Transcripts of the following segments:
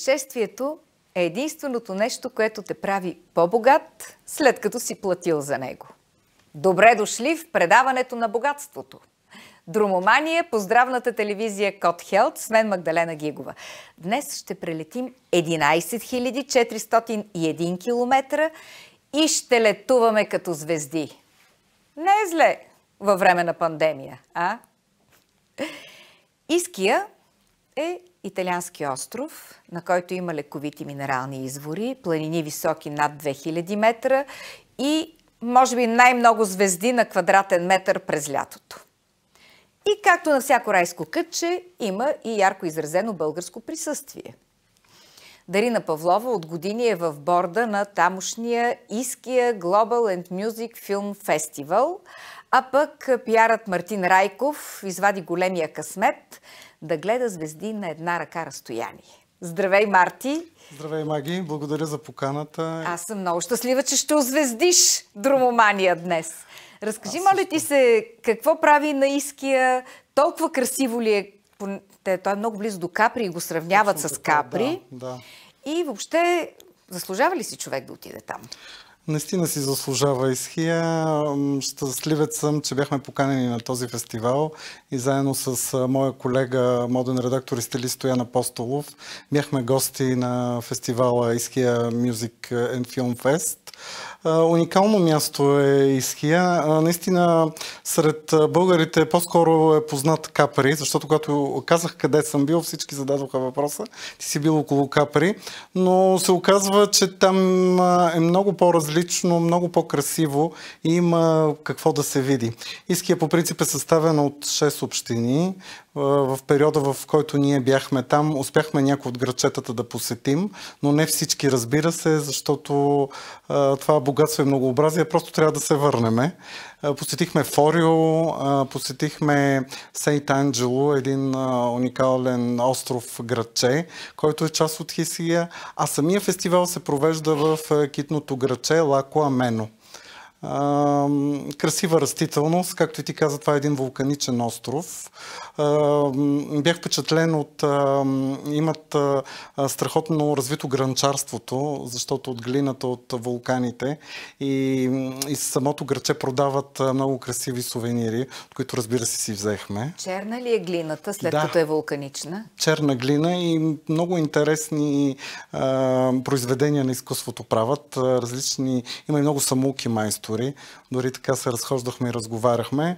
Пътешествието е единственото нещо, което те прави по-богат, след като си платил за него. Добре дошли в предаването на богатството. Друмомания по здравната телевизия Код Хелт с мен Магдалена Гигова. Днес ще прелетим 11 401 км и ще летуваме като звезди. Не е зле във време на пандемия, а? Иския е италиански остров, на който има лековити минерални извори, планини високи над 2000 метра и може би най-много звезди на квадратен метър през лятото. И както на всяко райско кътче, има и ярко изразено българско присъствие. Дарина Павлова от години е в борда на тамошния Иския Global and Music Film Festival, а пък пиарът Мартин Райков извади големия късмет да гледа звезди на една ръка разстояние. Здравей, Марти! Здравей, Маги! Благодаря за поканата. Аз съм много щастлива, че ще озвездиш Друмомания днес. Разкажи, моля ти се, какво прави на Иския? Толкова красиво ли е? Той е много близо до Капри и го сравняват с Капри. Да. И въобще, заслужава ли си човек да отиде там? Наистина си заслужава Иския. Щастливец съм, че бяхме поканени на този фестивал и заедно с моя колега, моден редактор и стилист Стоян Апостолов, бяхме гости на фестивала Иския Music and Film Fest. Уникално място е Иския. Наистина сред българите по-скоро е познат Капри, защото когато казах къде съм бил, всички зададоха въпроса. Ти си бил около Капри, но се оказва, че там е много по-различно, много по-красиво и има какво да се види. Иския по принцип е съставен от 6 общини. В периода, в който ние бяхме там, успяхме някои от градчетата да посетим, но не всички, разбира се, защото това богатство и многообразие просто трябва да се върнем. Посетихме Форио, посетихме Сейнт Анджело, един уникален остров градче, който е част от Иския, а самия фестивал се провежда в китното градче Лако Амено. Красива растителност, както и ти каза, това е един вулканичен остров. Бях впечатлен от... имат страхотно развито гранчарството, защото от глината от вулканите и самото градче продават много красиви сувенири, от които, разбира се, си взехме. Черна ли е глината, след като е вулканична? Черна глина и много интересни произведения на изкуството правят. Различни... Има и много самоуки майстори. Дори така се разхождахме и разговаряхме,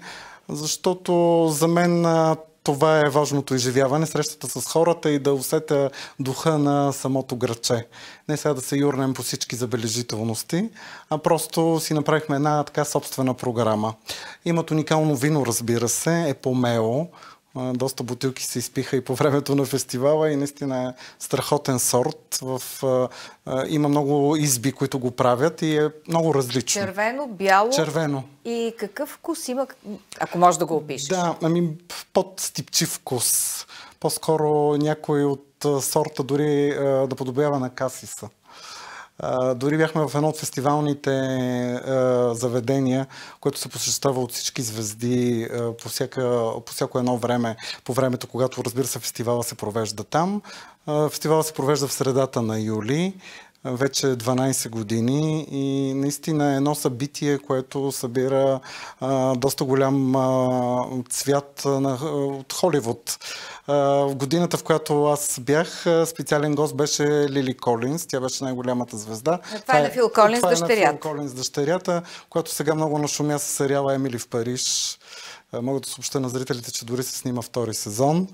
защото за мен това е важното изживяване, срещата с хората и да усетя духа на самото градче. Не сега да се юрнем по всички забележителности, а просто си направихме една така собствена програма. Имат уникално вино, разбира се, Епомео. Доста бутилки се изпиха и по времето на фестивала и наистина е страхотен сорт. Има много изби, които го правят и е много различно. Червено, бяло? Червено. И какъв вкус има, ако можеш да го опишеш? Да, по-стипчив вкус. По-скоро някой от сорта дори да подобява на касиса. Дори бяхме в едно от фестивалните заведения, което се посещава от всички звезди по всяко едно време, по времето, когато, разбира се, фестивала се провежда там. Фестивала се провежда в средата на юли, вече 12 години и наистина е едно събитие, което събира доста голям цвят от Холивуд. В годината, в която аз бях, специален гост беше Лили Колинс. Тя беше най-голямата звезда. Това е на Фил Колинс, дъщерята. Това е на Фил Колинс, дъщерята, която сега много нашумя с сериала Емили в Париж. Мога да съобща на зрителите, че дори се снима втори сезон.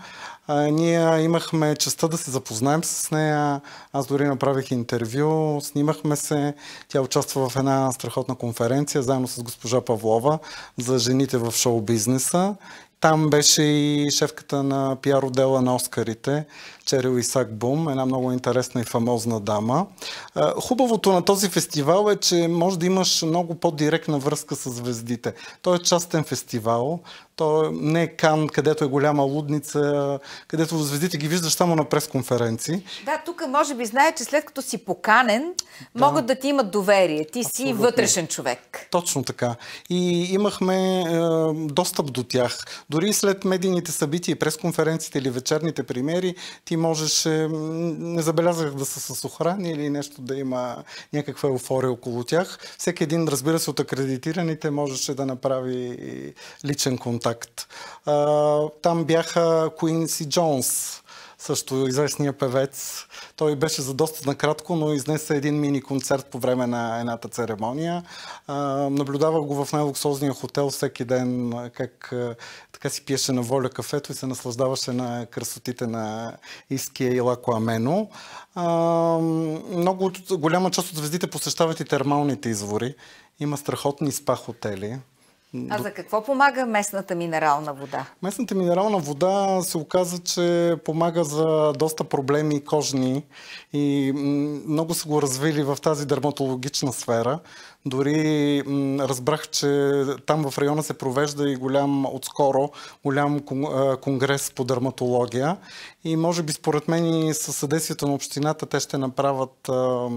Ние имахме честта да се запознаем с нея. Аз дори направих интервю, снимахме се. Тя участва в една страхотна конференция, заедно с госпожа Павлова, за жените в шоу-бизнеса. Там беше и шефката на пиар отдела на Оскарите, Черил Исак Бум, една много интересна и фамозна дама. Хубавото на този фестивал е, че може да имаш много по-директна връзка с звездите. Той е частен фестивал, То не е Кан, където е голяма лудница, където звездите ги виждаш само на пресконференции. Да, тук може би знае, че след като си поканен, могат да ти имат доверие. Ти си вътрешен човек. Точно така. И имахме достъп до тях. Дори след медийните събития, пресконференциите или вечерните премиери, ти можеш, не забелязах да са с охрани или нещо, да има някаква еуфория около тях. Всеки един, разбира се, от акредитираните можеше да направи личен контакт. Там бяха Куинси Джонс, също известния певец. Той беше за доста накратко, но изнесе един мини концерт по време на едната церемония. Наблюдавах го в най-луксозния хотел всеки ден, как така си пиеше на воля кафето и се наслаждаваше на красотите на Иския и Лако Амено. Много голяма част от звездите посещават и термалните извори. Има страхотни спа хотели. А за какво помага местната минерална вода? Местната минерална вода се оказа, че помага за доста проблеми кожни и много са го развили в тази дерматологична сфера. Дори разбрах, че там в района се провежда и отскоро голям конгрес по дерматология и може би според мен и със съдействието на общината те ще направят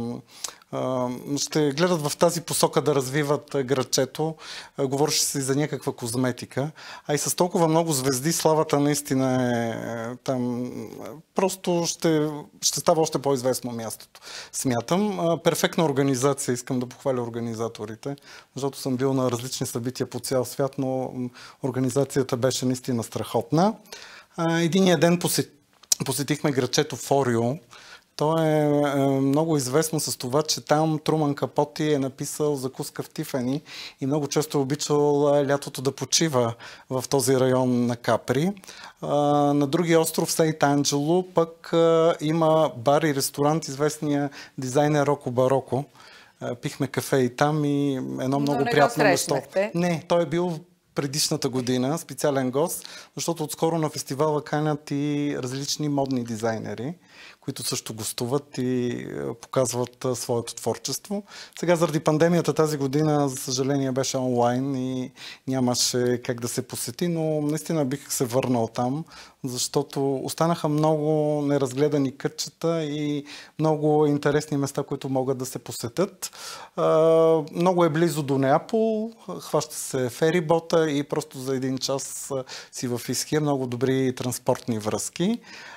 ще гледат в тази посока да развиват градчето. Говореше се и за някаква козметика. А и с толкова много звезди, славата наистина е там. Просто ще става още по-известно мястото. Смятам. Перфектна организация. Искам да похваля организаторите, защото съм бил на различни събития по цял свят, но организацията беше наистина страхотна. Единия ден посетихме градчето Форио. То е много известно с това, че там Труман Капоти е написал Закуска в Тифани и много често е обичал лятото да почива в този район на Капри. На другия остров Сейнт Анджело пък има бар и ресторант, известния дизайнер Роко Бароко. Пихме кафе и там и едно много приятно место. Не, той е бил предишната година специален гост, защото отскоро на фестивала канят и различни модни дизайнери, които също гостуват и показват своето творчество. Сега заради пандемията тази година, за съжаление, беше онлайн и нямаше как да се посети, но наистина бих се върнал там, защото останаха много неразгледани кътчета и много интересни места, които могат да се посетят. Много е близо до Неапол, хваща се ферибота и просто за един час си в Иския. Много добри транспортни връзки.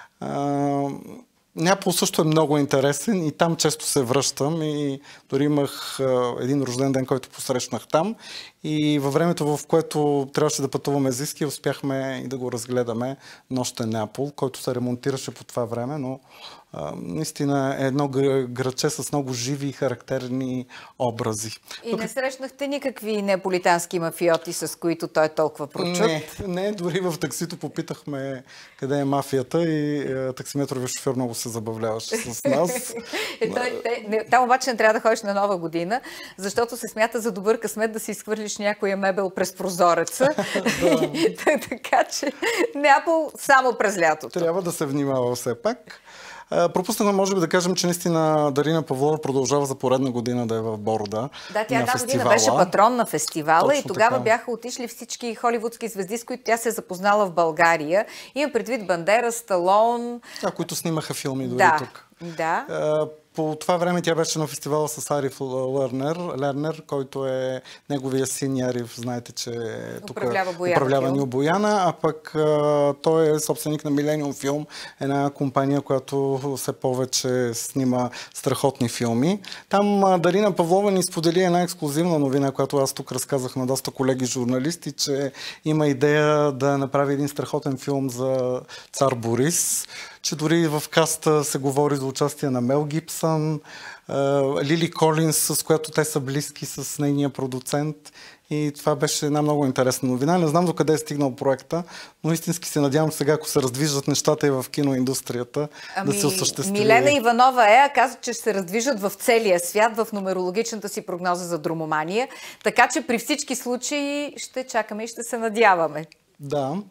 Неапол също е много интересен и там често се връщам и дори имах един рожден ден, който посрещнах там и във времето, в което трябваше да пътуваме з Иския, успяхме и да го разгледаме Нощен Неапол, който се ремонтираше по това време, но наистина е едно градче с много живи и характерни образи. И не срещнахте никакви неаполитански мафиоти, с които той е толкова прочут? Не, дори в таксито попитахме къде е мафията и таксиметровия шофьор много се забавляваше с нас. Там обаче не трябва да ходиш на Нова година, защото се смята за добър късмет да си изхвърлиш някоя мебел през прозореца. Така че Неапол само през лятото. Трябва да се внимава все пак. Пропуснахме, може би да кажем, че наистина Дарина Павлова продължава за поредна година да е в борда. Да, тя една година беше патрон на фестивала. Точно и тогава така бяха отишли всички холивудски звезди, с които тя се е запознала в България. Има предвид Бандера, Сталон. Които снимаха филми дори тук. Да. По това време тя беше на фестивала с Ариф Лернер, който е неговия син Ариф, знаете, че тук управлява Ню Бояна, а пък той е собственик на Millennium Film, една компания, която все повече снима страхотни филми. Там Дарина Павлова ни сподели една ексклузивна новина, която аз тук разказах на доста колеги журналисти, че има идея да направи един страхотен филм за цар Борис, че дори в каста се говори за участие на Мел Гибсън, Лили Колинс, с която те са близки с нейния продуцент. И това беше една много интересна новина. Не знам до къде е стигнал проекта, но истински се надявам сега, ако се раздвижат нещата и в киноиндустрията, да се осъществи. Милена Иванова каза, че ще се раздвижат в целия свят в нумерологичната си прогноза за Дромомания. Така че при всички случаи ще чакаме и ще се надяваме. Да.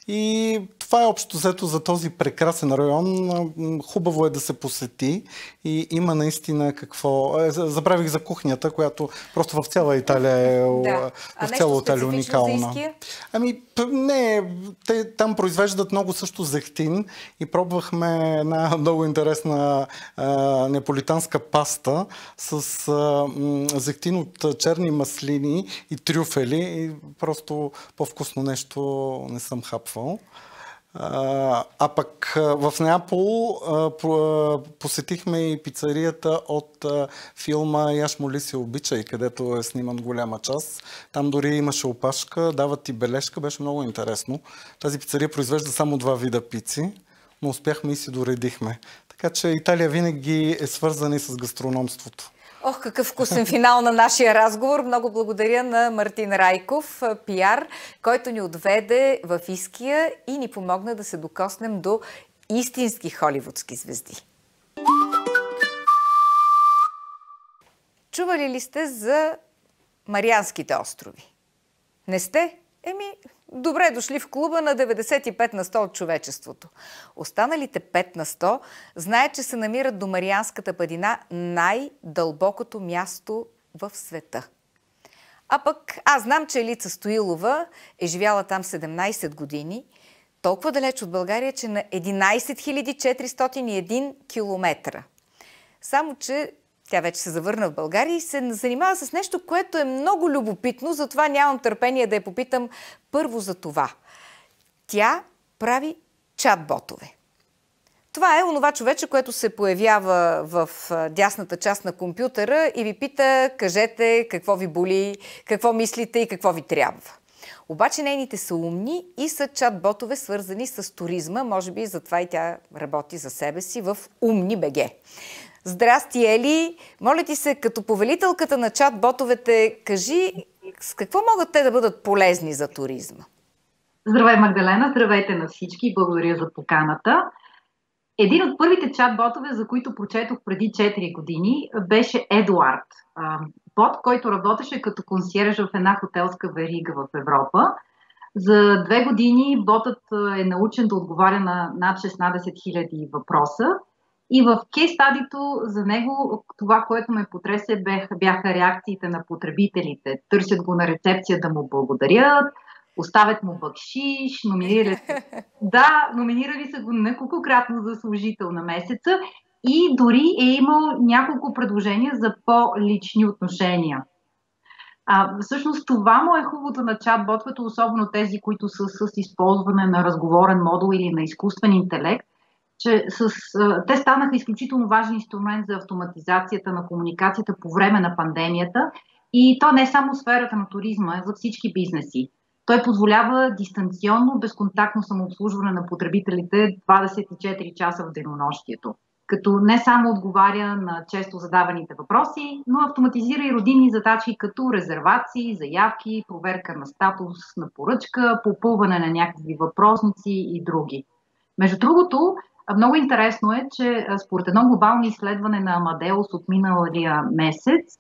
И това е общо взето за този прекрасен район. Хубаво е да се посети и има наистина какво... Забравих за кухнята, която просто в цяла Италия е в цяла Италия уникална. Ами не, те там произвеждат много също зехтин и пробвахме една много интересна неаполитанска паста с зехтин от черни маслини и трюфели и просто по-вкусно нещо не съм хапвал. А пък в Неапол посетихме и пицарията от филма "Яш, моли се, обичай", където е сниман голяма част. Там дори имаше опашка, дават ти бележка, беше много интересно. Тази пицария произвежда само 2 вида пици, но успяхме и си доредихме. Така че Италия винаги е свързана и с гастрономството. Ох, какъв вкусен финал на нашия разговор. Много благодаря на Мартин Райков, пиар, който ни отведе в Иския и ни помогна да се докоснем до истински холивудски звезди. Чували ли сте за Марианските острови? Не сте? Добре дошли в клуба на 95% от човечеството. Останалите 5% знаят, че се намират до Марианската падина, най-дълбокото място в света. А пък аз знам, че Елица Стоилова е живяла там 17 години, толкова далеч от България, че на 11 401 километра. Само че тя вече се завърна в България и се занимава с нещо, което е много любопитно, затова нямам търпение да я попитам първо за това. Тя прави чат-ботове. Това е онова човече, което се появява в дясната част на компютъра и ви пита: кажете какво ви боли, какво мислите и какво ви трябва. Обаче нейните са умни и са чат-ботове, свързани с туризма. Може би затова и тя работи за себе си в Умни БГ. Здрасти, Ели! Моля ти се, като повелителката на чат-ботовете, кажи с какво могат те да бъдат полезни за туризма? Здравей, Магдалена! Здравейте на всички и благодаря за поканата. Един от първите чат-ботове, за които прочетох преди 4 години, беше Едуард. Бот, който работеше като консьерж в една хотелска верига в Европа. За 2 години ботът е научен да отговаря на над 16 000 въпроса. И в кейс-стадито за него това, което ме потресе, бяха реакциите на потребителите. Търсят го на рецепция да му благодарят, оставят му бакшиш, номинирали са го неколкократно за служител на месеца и дори е имал няколко предложения за по-лични отношения. Всъщност това му е хубавото на чат-ботовете, особено тези, които са с използване на разговорен модул или на изкуствен интелект, че те станаха изключително важен инструмент за автоматизацията на комуникацията по време на пандемията и то не е само сферата на туризма, за всички бизнеси. Той позволява дистанционно, безконтактно самообслужване на потребителите 24 часа в денонощието, като не само отговаря на често задаваните въпроси, но автоматизира и родинни задачи като резервации, заявки, проверка на статус на поръчка, попълване на някакви въпросници и други. Между другото, много интересно е, че според едно глобално изследване на Амадеус от миналия месец,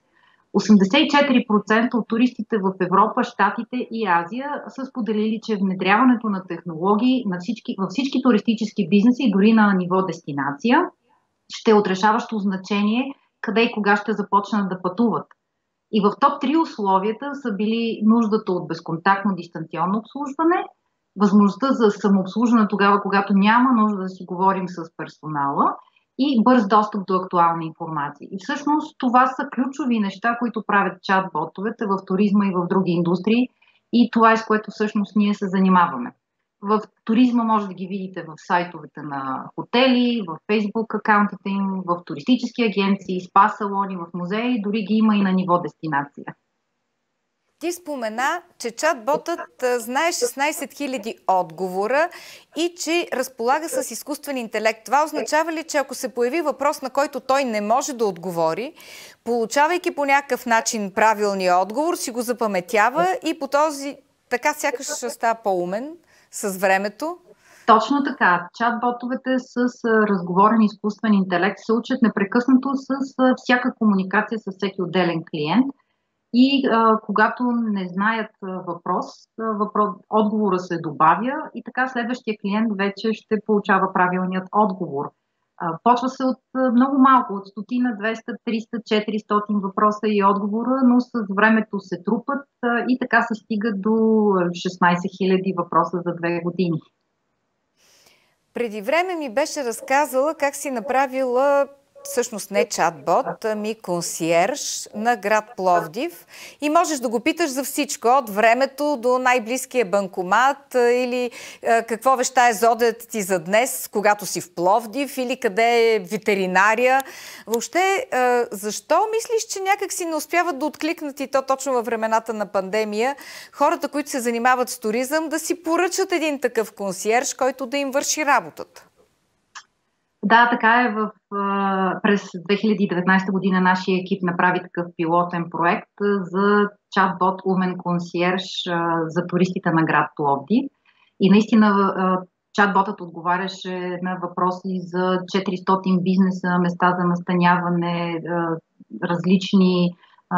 84% от туристите в Европа, Щатите и Азия са споделили, че внедряването на технологии във всички туристически бизнеси, дори на ниво дестинация, ще е отрешаващо значение къде и кога ще започнат да пътуват. И в топ 3 условията са били нуждата от безконтактно дистанционно обслужване, възможността за самообслужване тогава, когато няма нужда да си говорим с персонала и бърз достъп до актуална информация. И всъщност това са ключови неща, които правят чат-ботовете в туризма и в други индустрии и това е с което всъщност ние се занимаваме. В туризма може да ги видите в сайтовете на хотели, в Фейсбук акаунтите им, в туристически агенции, спа салони, в музеи, дори ги има и на ниво дестинация. Ти спомена, че чат-ботът знае 16 000 отговора и че разполага с изкуствен интелект. Това означава ли, че ако се появи въпрос, на който той не може да отговори, получавайки по някакъв начин правилния отговор, си го запаметява и по този така сякаш ще става по-умен с времето? Точно така. Чат-ботовете с разговорен изкуствен интелект се учат непрекъснато с всяка комуникация с всеки отделен клиент. и когато не знаят отговора се добавя и така следващия клиент вече ще получава правилният отговор. Почва се от много малко, от 100, 200, 300, 400 въпроса и отговора, но с времето се трупат и така се стига до 16 000 въпроса за 2 години. Преди време ми беше разказала как си направила всъщност не чатбот, ами консиерж на град Пловдив и можеш да го питаш за всичко, от времето до най-близкия банкомат или какво веща е зодът ти за днес, когато си в Пловдив или къде е ветеринария. Въобще, защо мислиш, че някак си не успяват да откликнат и то точно във времената на пандемия хората, които се занимават с туризъм, да си поръчат един такъв консиерж, който да им върши работата? Да, така е. През 2019 година нашия екип направи такъв пилотен проект за чатбот Умен консиерж за туристите на град Пловдив. И наистина чатботът отговаряше на въпроси за 400 бизнеса, места за настаняване, различни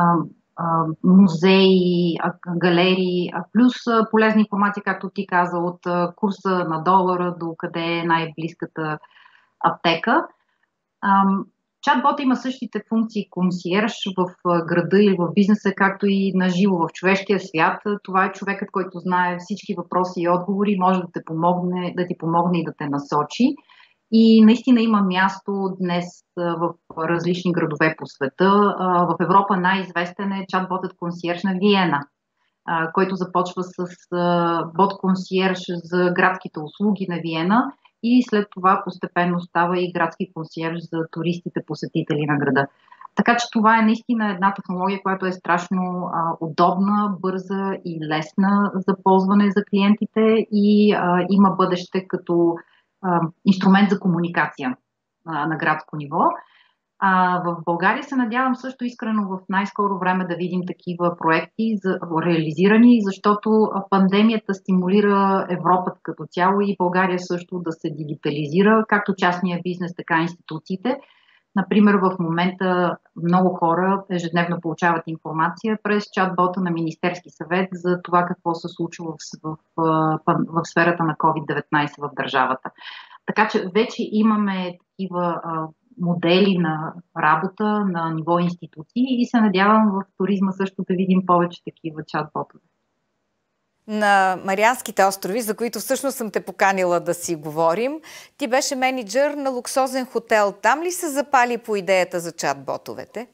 музеи, галерии, плюс полезна информация, както ти каза, от курса на долара до къде е най-близката аптека. Чатбота има същите функции консиерж в града или в бизнеса, както и на живо в човешкия свят. Това е човекът, който знае всички въпроси и отговори, може да ти помогне и да те насочи. И наистина има място днес в различни градове по света. В Европа най-известен е чатботът консиерж на Виена, който започва с бот консиерж за градските услуги на Виена и след това постепенно става и градски консиерж за туристите, посетители на града. Така че това е наистина една технология, която е страшно удобна, бърза и лесна за ползване за клиентите и има бъдеще като инструмент за комуникация на градско ниво. В България се надявам също искрено в най-скоро време да видим такива проекти реализирани, защото пандемията стимулира Европа като цяло и България също да се дигитализира, както частния бизнес, така и институциите. Например, в момента много хора ежедневно получават информация през чатбота на Министерски съвет за това какво се случва в сферата на COVID-19 в държавата. Така че вече имаме такива модели на работа на ниво институции и се надявам в туризма също да видим повече такива чатботове. На Марианските острови, за които всъщност съм те поканила да си говорим, ти беше мениджър на луксозен хотел. Там ли се запали по идеята за чатботовете?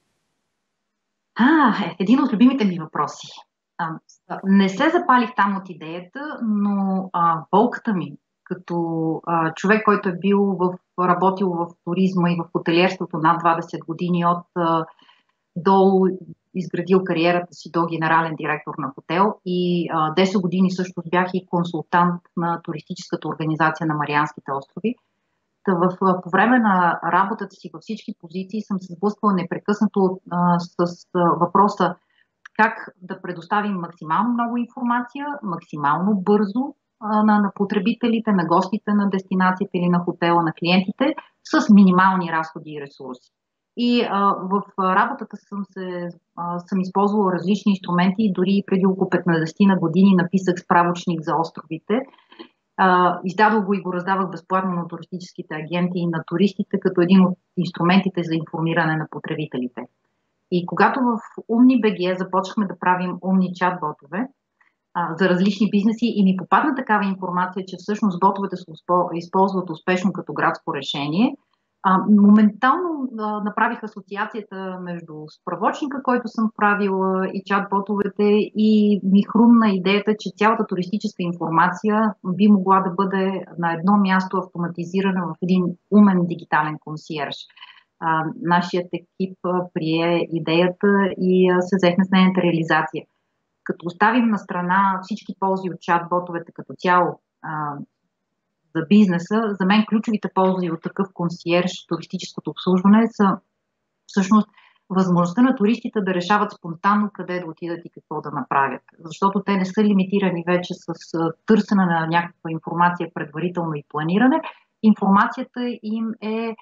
Един от любимите ми въпроси. Не се запалих там от идеята, но болката ми като човек, който е работил в туризма и в хотелиерството над 20 години от долу, изградил кариерата си до генерален директор на хотел и 10 години също бях и консултант на туристическата организация на Марианските острови. По време на работата си във всички позиции съм се сблъсквала непрекъснато с въпроса как да предоставим максимално много информация, максимално бързо на потребителите, на гостите на дестинацията или на хотела, на клиентите, с минимални разходи и ресурси. И в работата съм използвала различни инструменти и дори преди около 15 на години написах справочник за островите. Издадох го и го раздавах безплатно на туристическите агенти и на туристите, като един от инструментите за информиране на потребителите. И когато в UmniBG започнахме да правим умни чат-ботове за различни бизнеси и ми попадна такава информация, че всъщност ботовете се използват успешно като градско решение, моментално направих асоциацията между справочника, който съм правила и чат-ботовете и ми хрумна идеята, че цялата туристическа информация би могла да бъде на едно място автоматизирана в един умен дигитален консиерж. Нашият екип прие идеята и се взехме с нейната реализация. Като оставим на страна всички ползи от чат-ботовете като цяло за бизнеса, за мен ключовите ползи от такъв консиерж, туристическото обслужване са всъщност възможността на туристите да решават спонтанно къде да отидат и какво да направят. Защото те не са лимитирани вече с търсене на някаква информация предварително и планиране. Информацията им е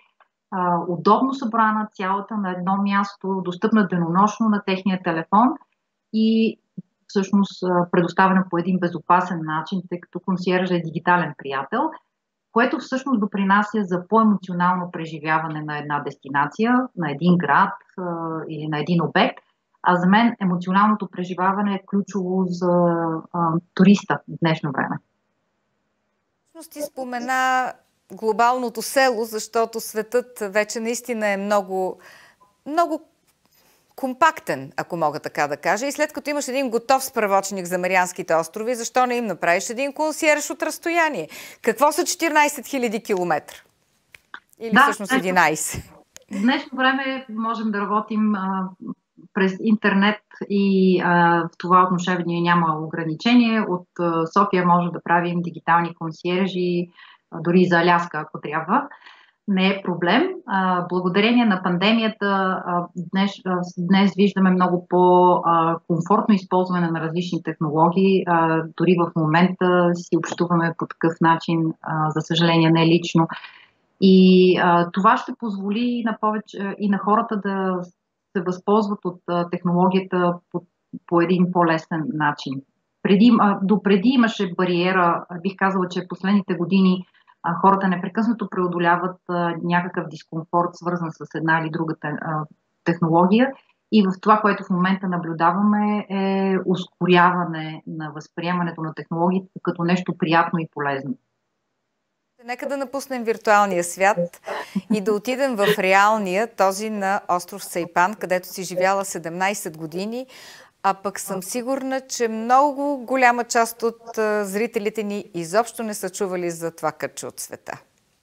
удобно събрана, цялата на едно място, достъпна денонощно на техния телефон и всъщност предоставена по един безопасен начин, тъй като консиержа е дигитален приятел, което всъщност допринася за по-емоционално преживяване на една дестинация, на един град или на един обект. А за мен емоционалното преживяване е ключово за туриста в днешно време. Всъщност ти спомена глобалното село, защото светът вече наистина е много, много компактен, ако мога така да кажа. И след като имаш един готов справочник за Марианските острови, защо не им направиш един консиерж от разстояние? Какво са 14 000 километра? Или всъщност 11? В днешно време можем да работим през интернет и в това отношение няма ограничение. От София може да правим дигитални консиержи, дори за Аляска, ако трябва. Не е проблем. Благодарение на пандемията днес виждаме много по-комфортно използване на различни технологии. Дори в момента си общуваме по такъв начин, за съжаление не лично. И това ще позволи и на хората да се възползват от технологията по един по-лесен начин. Допреди имаше бариера, бих казала, че последните години хората непрекъснато преодоляват някакъв дискомфорт, свързан с една или друга технология. И в това, което в момента наблюдаваме, е ускоряване на възприемането на технологията като нещо приятно и полезно. Нека да напуснем виртуалния свят и да отидем в реалния, този на остров Сайпан, където си живяла 17 години, а пък съм сигурна, че много голяма част от зрителите ни изобщо не са чували за това кътче от света.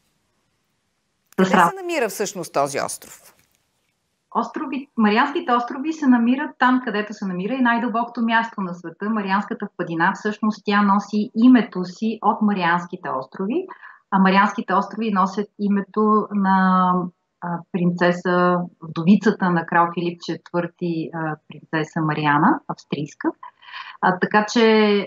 Къде се намира всъщност този остров? Марианските острови се намират там, където се намира и най-дълбокото място на света. Марианската впадина, всъщност тя носи името си от Марианските острови, а Марианските острови носят името на принцеса, вдовицата на крал Филип IV, принцеса Мариана, австрийска. Така че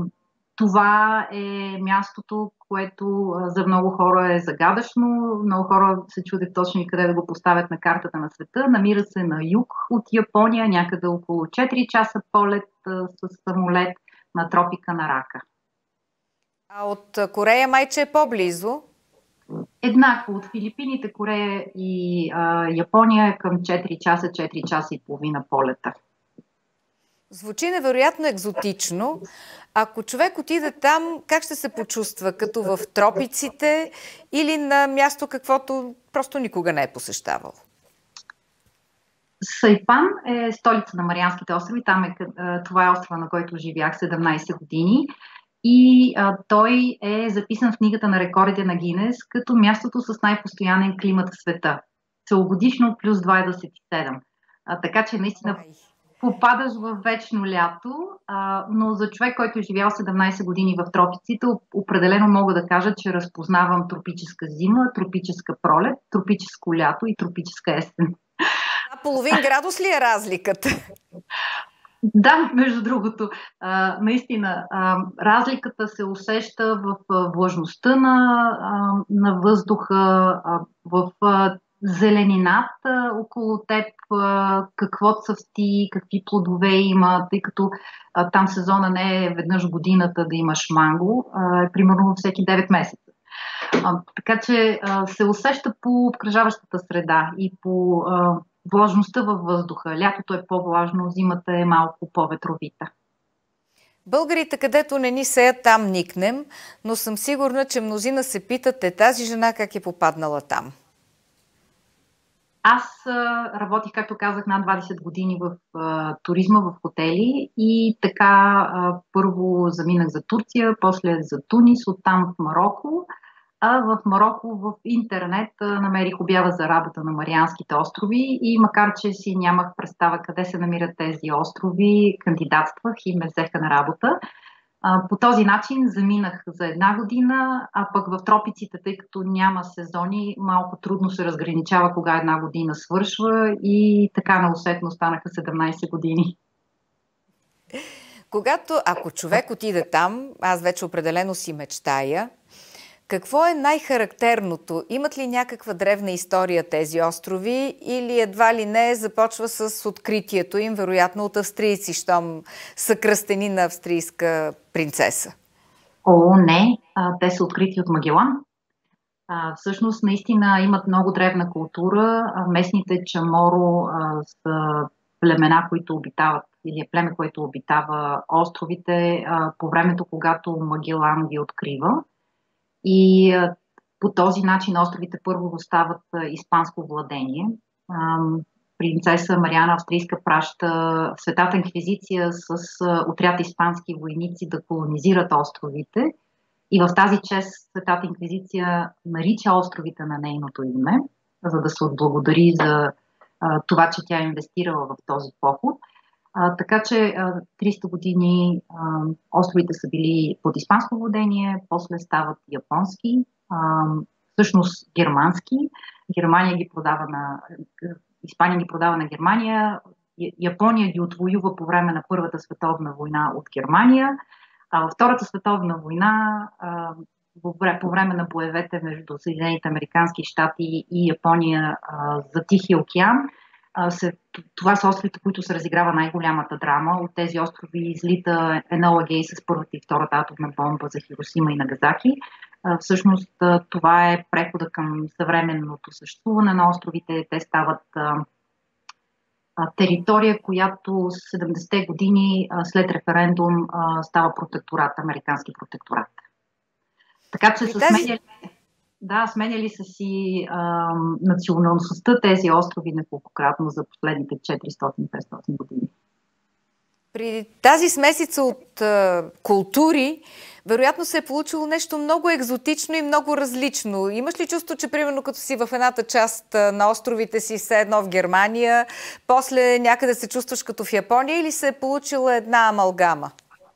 това е мястото, което за много хора е загадъчно. Много хора се чудят точно и къде да го поставят на картата на света. Намира се на юг от Япония, някъде около 4 часа полет с самолет на тропика на Рака. А от Корея майче е по-близо? Еднакво от Филипините, Корея и Япония е към 4 часа и половина полета. Звучи невероятно екзотично. Ако човек отиде там, как ще се почувства? Като в тропиците или на място, каквото просто никога не е посещавал? Сайпан е столица на Марианските острови. Това е острова, на който живях 17 години. И той е записан в книгата на рекордите на Гинес като мястото с най-постоянен климат в света. Целогодишно плюс 27. Така че наистина попадаш в вечно лято, но за човек, който е живял 17 години в тропиците, определено мога да кажа, че разпознавам тропическа зима, тропическа пролет, тропическо лято и тропическа есен. Половин градус ли е разликата? Да, между другото, наистина, разликата се усеща в влажността на въздуха, в зеленината около теб, какво цъфти, какви плодове има, тъй като там сезона не е веднъж годината да имаш манго, примерно всеки 9 месеца. Така че се усеща по обкръжаващата среда и по влажността във въздуха. Лятото е по-влажно, зимата е малко по-ветровита. Българите, където не ни сеят, там никнем, но съм сигурна, че мнозина се питат, тази жена как е попаднала там? Аз работих, както казах, над 20 години в туризма, в хотели и така първо заминах за Турция, после за Тунис, оттам в Мароко. А в Мароко в интернет намерих обява за работа на Марианските острови и макар, че си нямах представа къде се намират тези острови, кандидатствах и ме взеха на работа. По този начин заминах за 1 година, а пък в тропиците, тъй като няма сезони, малко трудно се разграничава кога 1 година свършва и така неусетно станаха 17 години. Ако човек отиде там, аз вече определено си мечтая, Какво е най-характерното? Имат ли някаква древна история тези острови или едва ли не започва с откритието им, вероятно от австрийци, щом са кръстени на австрийска принцеса? О, не, те са открити от Магелан. Всъщност, наистина имат много древна култура. Местните Чаморо са племена, които обитават, или е племе, което обитава островите по времето, когато Магелан ги открива. И по този начин островите първо остават испанско владение. Принцеса Мариана Австрийска праща Светата инквизиция с отряд испански войници да колонизират островите. И в тази чест Светата инквизиция нарича островите на нейното име, за да се отблагодари за това, че тя е инвестирала в този поход. Така че 300 години островите са били под испанско владение, после стават японски, всъщност германски. Испания ги продава на Германия, Япония ги отвоюва по време на Първата световна война от Германия, а във Втората световна война, по време на боевете между Съединените американски щати и Япония за Тихия океан, това са островите, които се разиграва най-голямата драма. От тези острови излита Енола Гей с първата и втората атомна бомба за Хиросима и Нагасаки. Всъщност това е прехода към съвременното съществуване на островите. Те стават територия, която 70-те години след референдум става протекторат, американски протекторат. Така че сменяли са си националността тези острови неколкократно за последните 400-500 години. При тази смесица от култури, вероятно се е получило нещо много екзотично и много различно. Имаш ли чувство, че примерно като си в едната част на островите си все едно в Германия, после някъде се чувстваш като в Япония или се е получила една амалгама?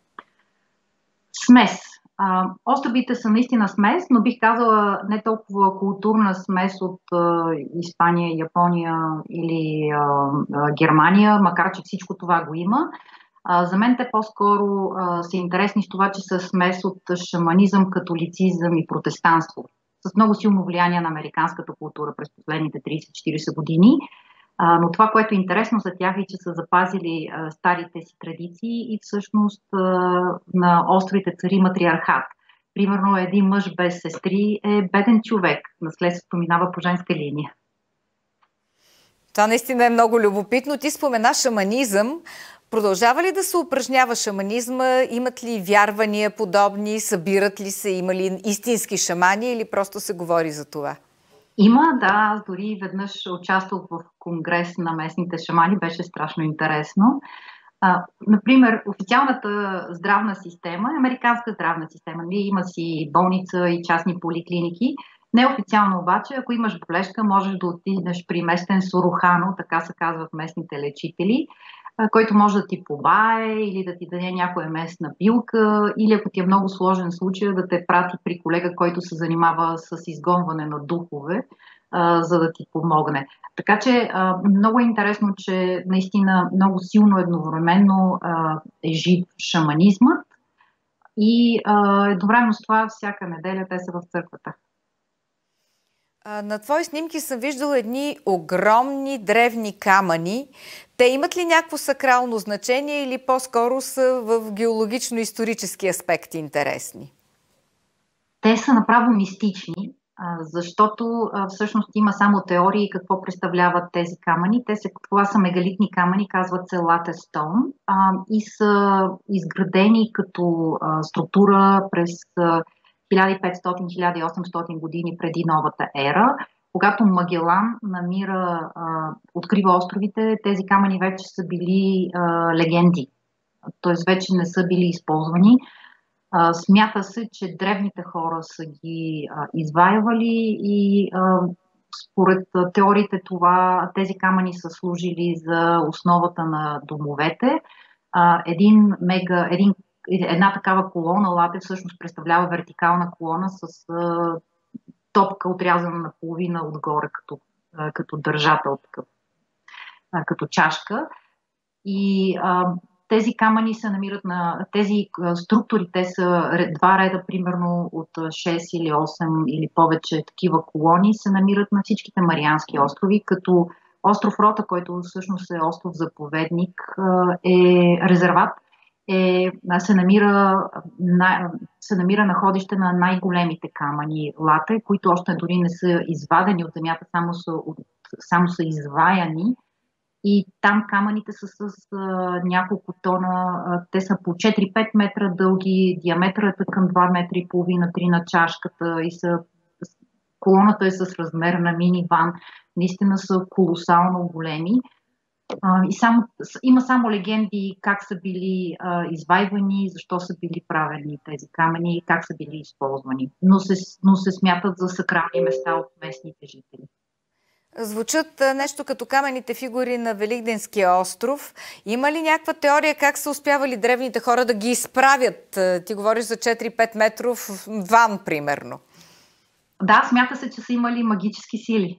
Смес. Островите са наистина смес, но бих казала не толкова културна смес от Испания, Япония или Германия, макар че всичко това го има. За мен те по-скоро са интересни с това, че са смес от шаманизъм, католицизъм и протестанство, с много силно влияние на американската култура през последните 30-40 години. Но това, което е интересно за тях е, че са запазили старите си традиции и всъщност на островите цари матриархат. Примерно един мъж без сестри е беден човек. Наследството минава по женска линия. Това наистина е много любопитно. Ти спомена шаманизъм. Продължава ли да се упражнява шаманизма? Имат ли вярвания подобни? Събират ли се? Има ли истински шамани или просто се говори за това? Има, да. Аз дори веднъж участвах в конгрес на местните шамани. Беше страшно интересно. Например, официалната здравна система, американска здравна система, има си болница и частни поликлиники. Неофициално обаче, ако имаш болешка, можеш да отидеш при местен сурухано, така се казват местните лечители, който може да ти побае или да ти даде някоя местна билка, или ако ти е много сложен случай, да те прати при колега, който се занимава с изгонване на духове, за да ти помогне. Така че много е интересно, че наистина много силно едновременно е жив шаманизмът и едновременно с това всяка неделя те са в църквата. На твои снимки съм виждала едни огромни древни камъни. Те имат ли някакво сакрално значение или по-скоро са в геологично-исторически аспекти интересни? Те са направо мистични, защото всъщност има само теории какво представляват тези камъни. Това са мегалитни камъни, казват се Latte Stone, и са изградени като структура през 1500-1800 години преди новата ера. Когато Магелан открива островите, тези камъни вече са били легенди, т.е. вече не са били използвани. Смята се, че древните хора са ги изваявали и според теориите тези камъни са служили за основата на домовете. Една такава колона лате всъщност представлява вертикална колона с топка отрязана на половина отгоре като държател, като чашка. И Тези камъни се намират тези структури, те са два реда, примерно от 6 или 8 или повече такива колони, се намират на всичките Мариански острови, като остров Рота, който всъщност е остров заповедник, е резерват, се намира находище на най-големите камъни лате, които още дори не са извадени от земята, само са изваяни. И там камъните са с няколко тона, те са по 4-5 метра дълги, диаметърът е към 2 метра и половина, 3 на чашката и колоната е с размер на миниван, наистина са колосално големи. Има само легенди как са били извайвани, защо са били правени тези камъни и как са били използвани, но се смятат за сакрални места от местните жители. Звучат нещо като каменните фигури на Великденския остров. Има ли някаква теория как са успявали древните хора да ги изправят? Ти говориш за 4-5 метров ван, примерно. Да, смята се, че са имали магически сили.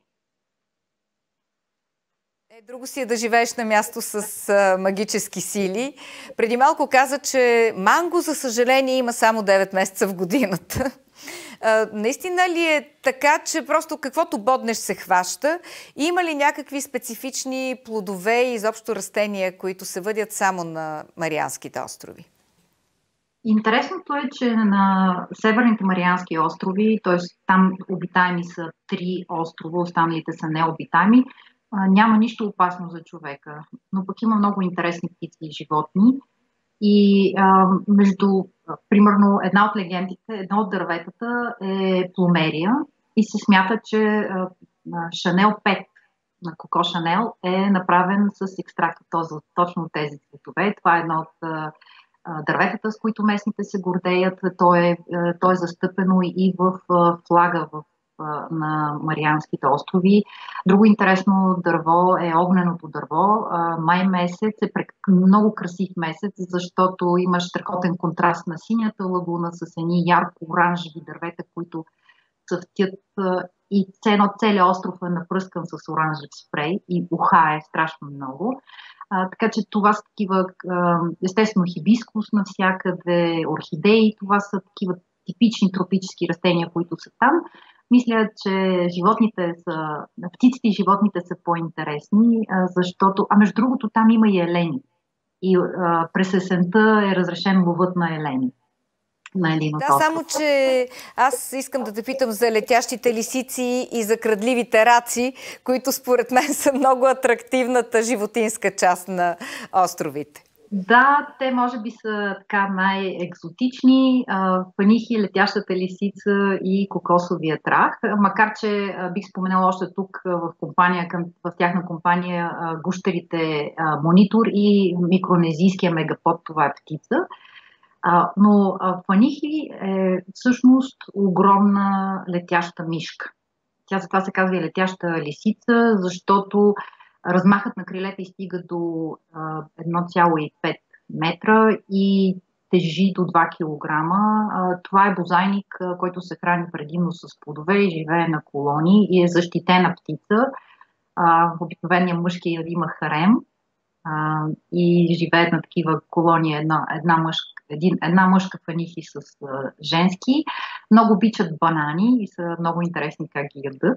Друго си е да живееш на място с магически сили. Преди малко каза, че манго, за съжаление, има само 9 месеца в годината. Наистина ли е така, че просто каквото боднеш се хваща? Има ли някакви специфични плодове и изобщо растения, които се въдят само на Марианските острови? Интересното е, че на Северните Мариански острови, т.е. там обитаеми са 3 острова, останалите са необитаеми, няма нищо опасно за човека, но пък има много интересни птици и животни. И примерно, една от легендите, едно от дърветата е плумерия и се смята, че Шанел 5 на Коко Шанел е направен с екстракт точно от тези цветове. Това е едно от дърветата, с които местните се гордеят. То е застъпено и в флага на Марианските острови. Друго интересно дърво е огненото дърво. Май месец е много красив месец, защото има страхотен контраст на синята лагуна с едни ярко-оранжеви дървета, които цъфтят и целият остров е напръскан с оранжев спрей и ухае страшно много. Така че това са такива, естествено, хибискус навсякъде, орхидеи, това са такива типични тропически растения, които са там. Мисля, че птиците и животните са по-интересни, защото, между другото, там има и елени. И през есента е разрешен ловът на елени. Да, само че аз искам да те питам за летящите лисици и за крадливите раци, които според мен са много атрактивната животинска част на островите. Да, те може би са така най-екзотични. Панихи, летящата лисица и кокосовия трах. Макар че бих споменала още тук в тяхна компания гущерите монитор и микронезийския мегапод, това е птица. Но панихи е всъщност огромна летяща мишка. Тя затова се казва и летяща лисица, защото размахът на крилета стига до 1,5 метра и тежи до 2 килограма. Това е бозайник, който се храни предимно с плодове и живее на колонии и е защитена птица. Обикновеният мъжки има харем и живеят на такива колонии една мъжка панихи с женски. Много обичат банани и са много интересни как ги ядат.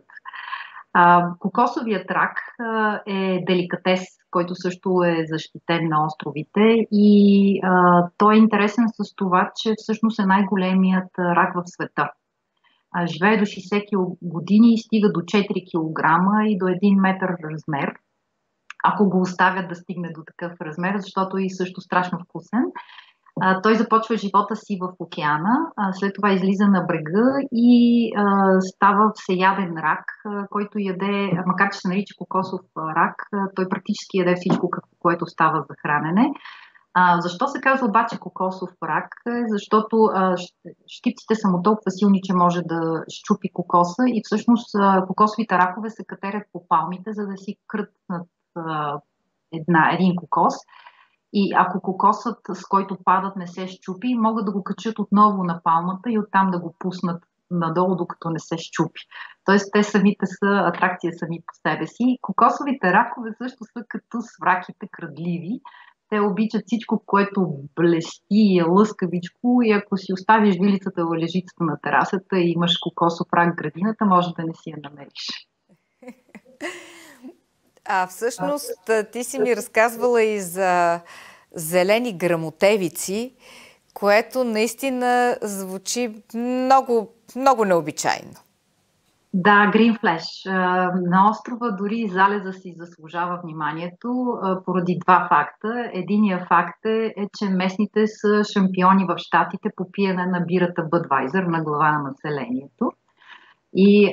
Кокосовият рак е деликатес, който също е защитен на островите и той е интересен с това, че всъщност е най-големият рак в света. Живее до 60 години и стига до 4 кг и до 1 метър размер, ако го оставят да стигне до такъв размер, защото е също страшно вкусен. Той започва живота си в океана, след това излиза на брега и става всеяден рак, който яде, макар че се нарича кокосов рак, той практически яде всичко, което става за хранене. Защо се казва обаче кокосов рак? Защото щипците са му толкова силни, че може да щупи кокоса и всъщност кокосовите ракове се катерят по палмите, за да си крътнат един кокос. И ако кокосът, с който падат, не се щупи, могат да го качат отново на палмата и оттам да го пуснат надолу, докато не се щупи. Тоест, те самите са атракция сами по себе си. Кокосовите ракове също са като свраките, крадливи. Те обичат всичко, което блести и е лъскавичко и ако си оставиш вилицата в лежицата на терасата и имаш кокосов рак в градината, може да не си я намериш. Всъщност ти си ми разказвала и за зелени грамотевици, което наистина звучи много, много необичайно. Да, Green Flash. На острова дори залеза си заслужава вниманието поради два факта. Единият факт че местните са шампиони в щатите по пиене на бирата Budweiser на глава на населението. И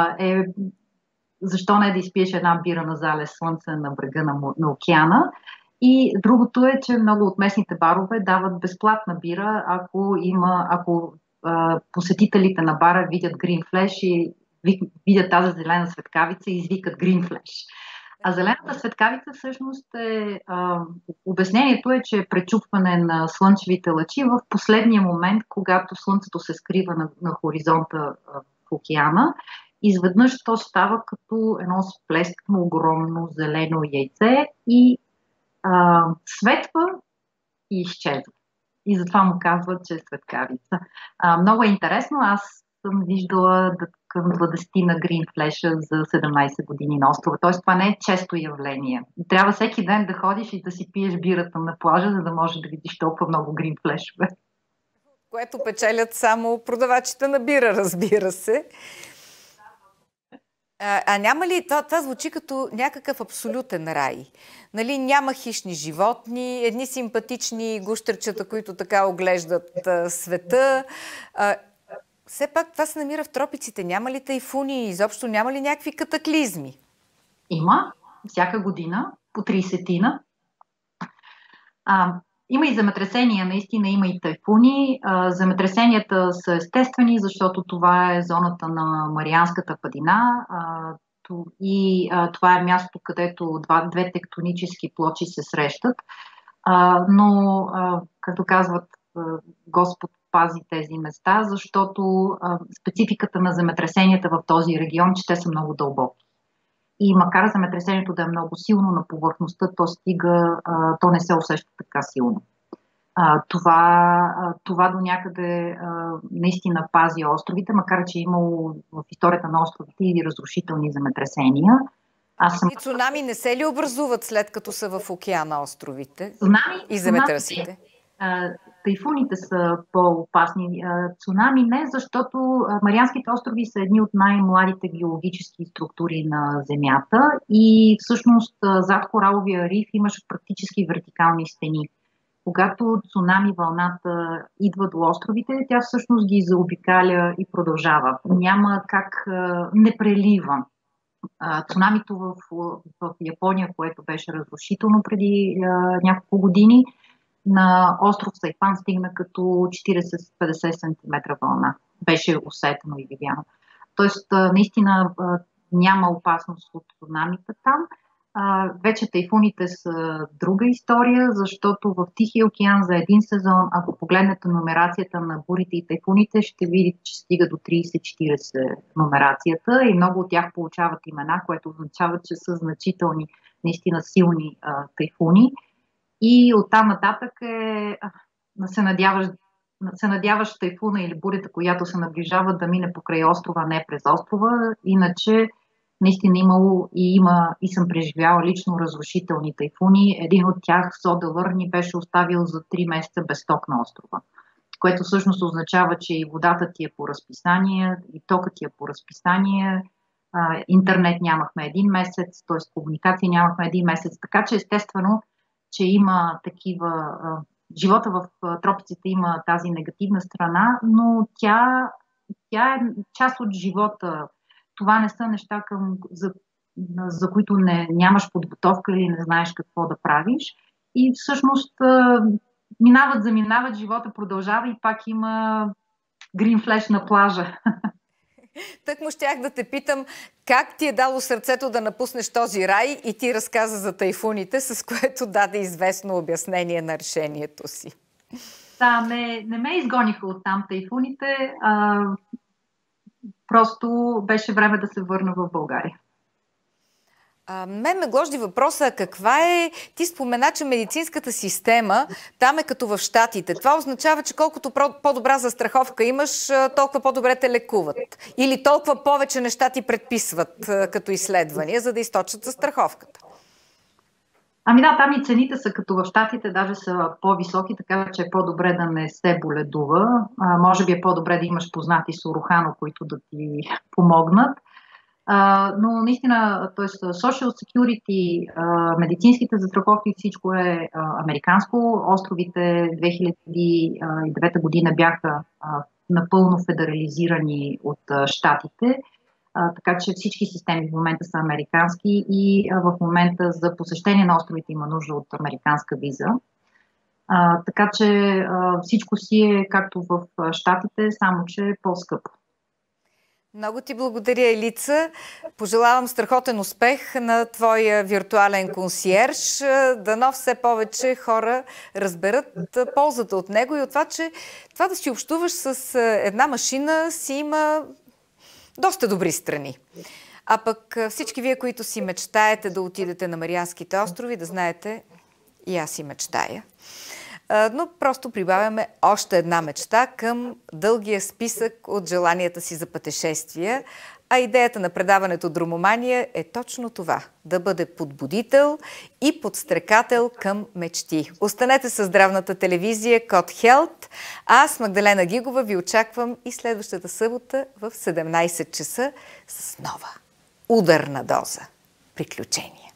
защо не да изпиеш една бира на залез слънце на брега на океана. И другото е, че много от местните барове дават безплатна бира, ако посетителите на бара видят Green Flash и видят тази зелена светкавица и извикат Green Flash. А зелената светкавица всъщност обяснението е, че е пречупване на слънчевите лъчи в последния момент, когато слънцето се скрива на хоризонта в океана. Изведнъж то става като едно сплескано огромно зелено яйце и светва и изчезва. И затова му казват, че е светкавица. Много е интересно. Аз съм виждала към 20 на Green Flash за 17 години на острова. Тоест това не е често явление. Трябва всеки ден да ходиш и да си пиеш бирата на плажа, за да можеш да видиш толкова много Green Flash-ове. Което печелят само продавачите на бира, разбира се. Няма ли, това звучи като някакъв абсолютен рай? Нали, няма хищни животни, едни симпатични гущерчета, които така оглеждат света. Все пак това се намира в тропиците. Няма ли тайфуни? Изобщо няма ли някакви катаклизми? Има. Всяка година по 30-тина. Има и земетресения, наистина има и тайфуни. Земетресенията са естествени, защото това е зоната на Марианската падина и това е място, където две тектонически плочи се срещат. Но, както казват, Господ пази тези места, защото спецификата на земетресенията в този регион, че те са много дълбоки. И макар земетресението да е много силно на повърхността, то не се усеща така силно. Това до някъде наистина пази островите, макар че е имало в историята на островите и разрушителни земетресения. И цунами не се ли образуват след като са в океана островите и земетресите? Тайфуните са по-опасни. Цунами не, защото Марианските острови са едни от най-младите геологически структури на Земята и всъщност зад кораловия риф имаш практически вертикални стени. Когато цунами вълната идва до островите, тя всъщност ги заобикаля и продължава. Няма как не прелива. Цунамито в Япония, което беше разрушително преди няколко години, на остров Сайпан стигна като 40-50 см вълна. Беше усетено и видяно. Тоест, наистина няма опасност от цунамите там. Вече тайфуните са друга история, защото в Тихия океан за един сезон, ако погледнете номерацията на бурите и тайфуните, ще видите, че стига до 30-40 номерацията и много от тях получават имена, което означава, че са значителни, наистина силни тайфуни. И оттам нататък се надяваш тайфуна или бурята, която се наближава, да мине покрай острова, не през острова. Иначе наистина имало и съм преживяла лично разрушителни тайфуни. Един от тях, Содълър, ни беше оставил за 3 месеца без ток на острова, което всъщност означава, че и водата ти е по разписание, и токът ти е по разписание, интернет нямахме 1 месец, т.е. комуникация нямахме 1 месец, така че естествено, че има такива... Живота в тропиците има тази негативна страна, но тя е част от живота. Това не са неща, за които нямаш подготовка или не знаеш какво да правиш. И всъщност заминават, живота продължава и пак има Green Flash на плажа. Так му щях да те питам, как ти е дало сърцето да напуснеш този рай и ти разказа за тайфуните, с което даде известно обяснение на решението си. Да, не ме изгониха оттам тайфуните, просто беше време да се върна в България. Мен ме гложди въпроса, каква е... Ти спомена, че медицинската система там е като в Щатите. Това означава, че колкото по-добра застраховка имаш, толкова по-добре те лекуват. Или толкова повече неща ти предписват като изследвания, за да източат застраховката. Ами да, там и цените са като в Щатите, даже са по-високи, така че е по-добре да не се боледува. Може би е по-добре да имаш познати с Орухано, които да ти помогнат. Но наистина, т.е. Social Security, медицинските застраховки, всичко е американско. Островите 2009 година бяха напълно федерализирани от щатите, така че всички системи в момента са американски и в момента за посещение на островите има нужда от американска виза. Така че всичко си е както в щатите, само че е по-скъпо. Много ти благодаря, Елица. Пожелавам страхотен успех на твоя виртуален консиерж. Дано все повече хора разберат ползата от него и от това, че това да си общуваш с една машина си има доста добри страни. А пък всички вие, които си мечтаете да отидете на Марианските острови, да знаете, и аз си мечтая. Но просто прибавяме още една мечта към дългия списък от желанията си за пътешествия. А идеята на предаването Дромомания е точно това – да бъде подбудител и подстрекател към мечти. Останете със здравната телевизия Код Хелт. Аз, Магдалена Гигова, ви очаквам и следващата събота в 17 часа с нова ударна доза приключения.